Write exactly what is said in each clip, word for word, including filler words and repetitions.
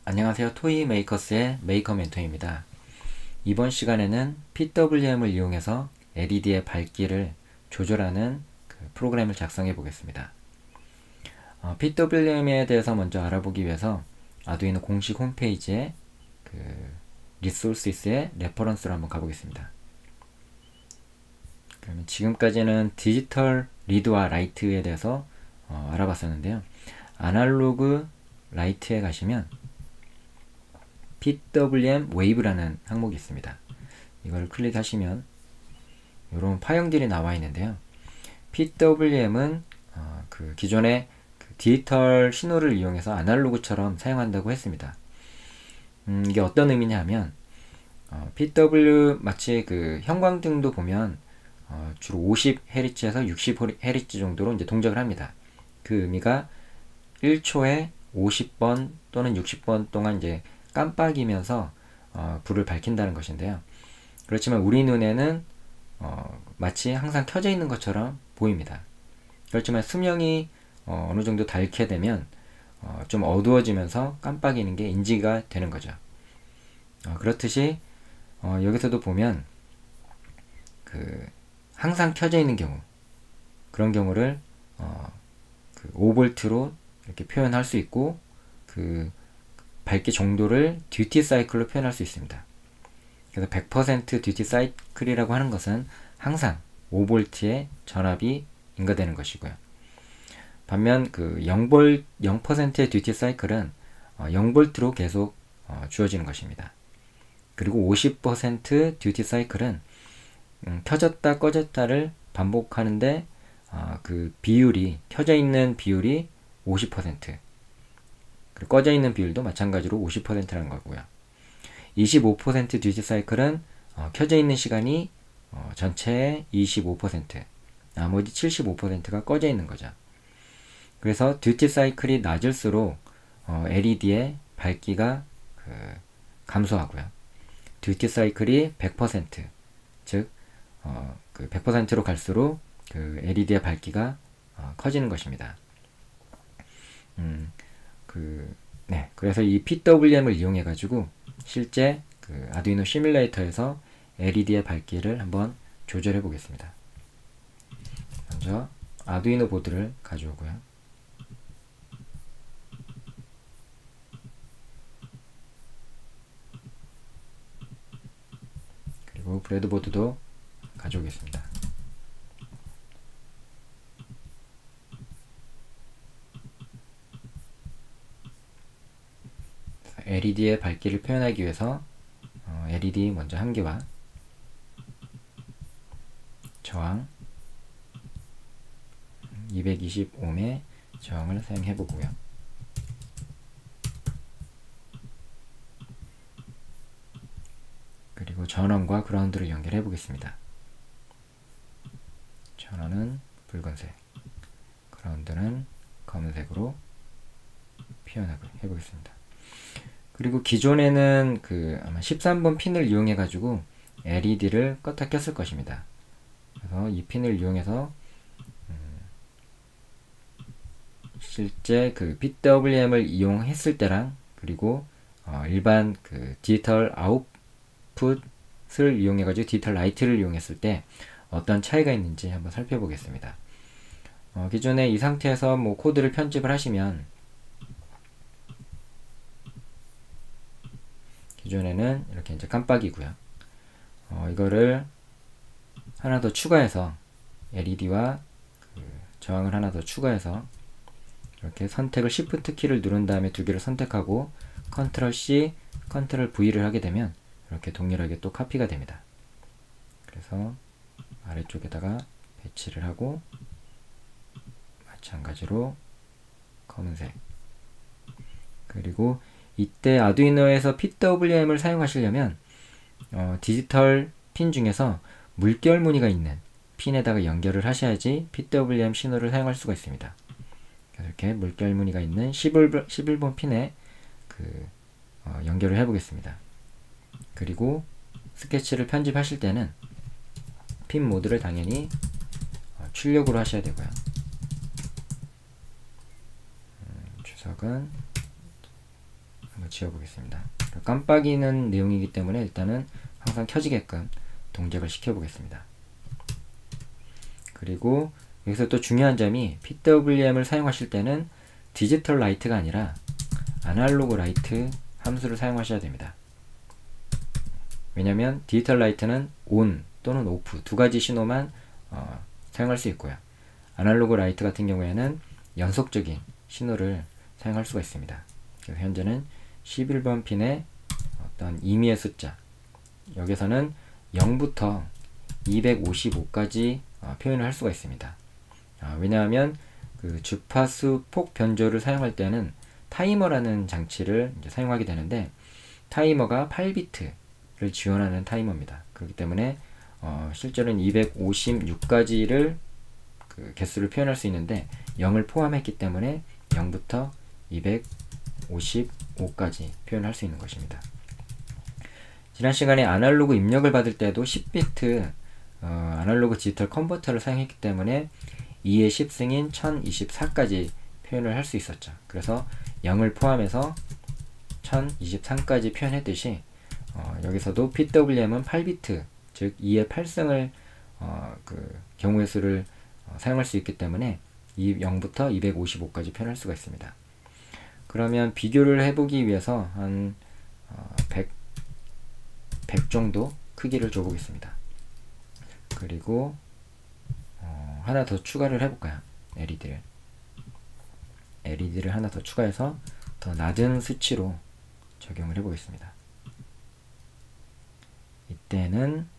안녕하세요. 토이메이커스의 메이커 멘토입니다. 이번 시간에는 피더블유엠을 이용해서 엘이디의 밝기를 조절하는 그 프로그램을 작성해 보겠습니다. 어, 피더블유엠에 대해서 먼저 알아보기 위해서 아두이노 공식 홈페이지에 그 리소스의 레퍼런스로 한번 가보겠습니다. 그러면 지금까지는 디지털 리드와 라이트에 대해서 어, 알아봤었는데요. 아날로그 라이트에 가시면 피더블유엠 웨이브라는 항목이 있습니다. 이걸 클릭하시면 이런 파형들이 나와 있는데요. 피더블유엠은 어, 그 기존의 그 디지털 신호를 이용해서 아날로그처럼 사용한다고 했습니다. 음, 이게 어떤 의미냐 하면 어, 피더블유 마치 그 형광등도 보면 어, 주로 오십 헤르츠에서 육십 헤르츠 정도로 이제 동작을 합니다. 그 의미가 일 초에 오십 번 또는 육십 번 동안 이제 깜빡이면서 어, 불을 밝힌다는 것인데요. 그렇지만 우리 눈에는 어, 마치 항상 켜져 있는 것처럼 보입니다. 그렇지만 수명이 어, 어느 정도 닳게 되면 어, 좀 어두워지면서 깜빡이는 게 인지가 되는 거죠. 어, 그렇듯이 어, 여기서도 보면 그 항상 켜져 있는 경우, 그런 경우를 어, 그 오 볼트로 이렇게 표현할 수 있고, 그 밝기 정도를 듀티 사이클로 표현할 수 있습니다. 그래서 백 퍼센트 듀티 사이클이라고 하는 것은 항상 오 볼트의 전압이 인가되는 것이고요. 반면 그 영 볼트, 영 퍼센트의 듀티 사이클은 어, 영 볼트로 계속 어, 주어지는 것입니다. 그리고 오십 퍼센트 듀티 사이클은 음, 켜졌다 꺼졌다를 반복하는데 어, 그 비율이, 켜져 있는 비율이 오십 퍼센트, 그리고 꺼져 있는 비율도 마찬가지로 오십 퍼센트라는 거고요. 이십오 퍼센트 듀티 사이클은 어, 켜져 있는 시간이 어, 전체의 이십오 퍼센트, 나머지 칠십오 퍼센트가 꺼져 있는 거죠. 그래서 듀티 사이클이 낮을수록 어, 엘이디의 밝기가 그, 감소하고요. 듀티 사이클이 백 퍼센트, 즉 어, 그 백 퍼센트로 갈수록 그 엘이디의 밝기가 어, 커지는 것입니다. 음, 그, 네. 그래서 이 피더블유엠을 이용해 가지고 실제 그 아두이노 시뮬레이터에서 엘이디의 밝기를 한번 조절해 보겠습니다. 먼저 아두이노 보드를 가져오고요. 그리고 브레드보드도 가져오겠습니다. 엘이디의 밝기를 표현하기 위해서 어, 엘이디 먼저 한 개와 저항 이백이십 옴의 저항을 사용해 보고요. 그리고 전원과 그라운드를 연결해 보겠습니다. 전원은 붉은색, 그라운드는 검은색으로 표현하고 해보겠습니다. 그리고 기존에는 그 아마 십삼 번 핀을 이용해 가지고 엘이디를 껐다 켰을 것입니다. 그래서 이 핀을 이용해서 음 실제 그 피더블유엠을 이용했을 때랑, 그리고 어 일반 그 디지털 아웃풋을 이용해 가지고 디지털 라이트를 이용했을 때 어떤 차이가 있는지 한번 살펴보겠습니다. 어 기존에 이 상태에서 뭐 코드를 편집을 하시면, 기존에는 이렇게 이제 깜빡이고요. 어, 이거를 하나 더 추가해서 엘이디와 그 저항을 하나 더 추가해서 이렇게 선택을 시프트 키를 누른 다음에 두 개를 선택하고 컨트롤 씨, 컨트롤 브이를 하게 되면 이렇게 동일하게 또 카피가 됩니다. 그래서 아래쪽에다가 배치를 하고 마찬가지로 검은색, 그리고 이때 아두이노에서 피더블유엠을 사용하시려면 어, 디지털 핀 중에서 물결 무늬가 있는 핀에다가 연결을 하셔야지 피더블유엠 신호를 사용할 수가 있습니다. 그래서 이렇게 물결 무늬가 있는 십일 번 핀에 그 어, 연결을 해 보겠습니다. 그리고 스케치를 편집하실 때는 핀 모드를 당연히 어, 출력으로 하셔야 되고요. 음, 주석은 한번 지워보겠습니다. 깜빡이는 내용이기 때문에 일단은 항상 켜지게끔 동작을 시켜보겠습니다. 그리고 여기서 또 중요한 점이 피더블유엠을 사용하실 때는 디지털 라이트가 아니라 아날로그 라이트 함수를 사용하셔야 됩니다. 왜냐면 디지털 라이트는 온 또는 오프 두 가지 신호만 어, 사용할 수 있고요. 아날로그 라이트 같은 경우에는 연속적인 신호를 사용할 수가 있습니다. 그래서 현재는 십일 번 핀의 어떤 임의의 숫자, 여기서는 영부터 이백오십오까지 어, 표현을 할 수가 있습니다. 어, 왜냐하면 그 주파수 폭 변조를 사용할 때는 타이머라는 장치를 이제 사용하게 되는데, 타이머가 팔 비트를 지원하는 타이머입니다. 그렇기 때문에 어, 실제로는 이백오십육까지를 그 개수를 표현할 수 있는데 영을 포함했기 때문에 영부터 이백오십오까지 표현할 수 있는 것입니다. 지난 시간에 아날로그 입력을 받을 때도 십 비트 어, 아날로그 디지털 컨버터를 사용했기 때문에 이의 십 승인 천이십사까지 표현을 할 수 있었죠. 그래서 영을 포함해서 천이십삼까지 표현했듯이 어, 여기서도 피더블유엠은 팔 비트, 즉 이의 팔 승을 어, 그 경우의 수를 어, 사용할 수 있기 때문에 영부터 이백오십오까지 표현할 수가 있습니다. 그러면 비교를 해보기 위해서 한 어, 백, 백 정도 크기를 줘보겠습니다. 그리고 어, 하나 더 추가를 해볼까요? 엘이디를 엘이디를 하나 더 추가해서 더 낮은 수치로 적용을 해보겠습니다. 이때는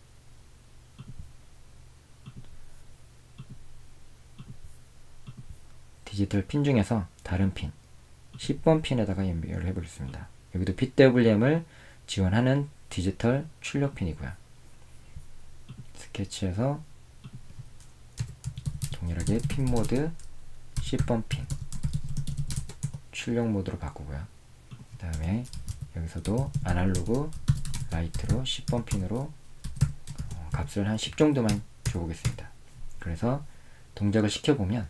디지털 핀 중에서 다른 핀 십 번 핀에다가 연결을 해보겠습니다. 여기도 피더블유엠을 지원하는 디지털 출력 핀이고요. 스케치에서 동일하게 핀 모드 십 번 핀 출력 모드로 바꾸고요. 그 다음에 여기서도 아날로그 라이트로 십 번 핀으로 어, 값을 한 십 정도만 줘보겠습니다. 그래서 동작을 시켜보면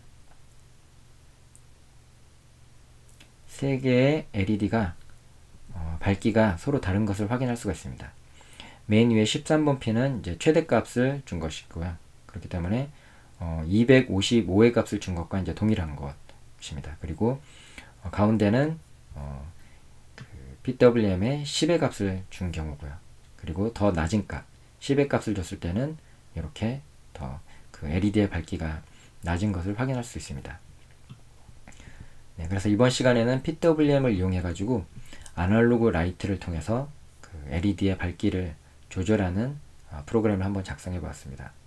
세 개의 엘이디가 어, 밝기가 서로 다른 것을 확인할 수가 있습니다. 맨 위에 십삼 번 핀은 이제 최대값을 준 것이고요. 그렇기 때문에 어, 이백오십오의 값을 준 것과 이제 동일한 것입니다. 그리고 어, 가운데는 어, 그 피더블유엠의 십의 값을 준 경우고요. 그리고 더 낮은 값, 십의 값을 줬을 때는 이렇게 더 그 엘이디의 밝기가 낮은 것을 확인할 수 있습니다. 네, 그래서 이번 시간에는 피더블유엠을 이용해 가지고 아날로그 라이트를 통해서 그 엘이디의 밝기를 조절하는 어, 프로그램을 한번 작성해 보았습니다.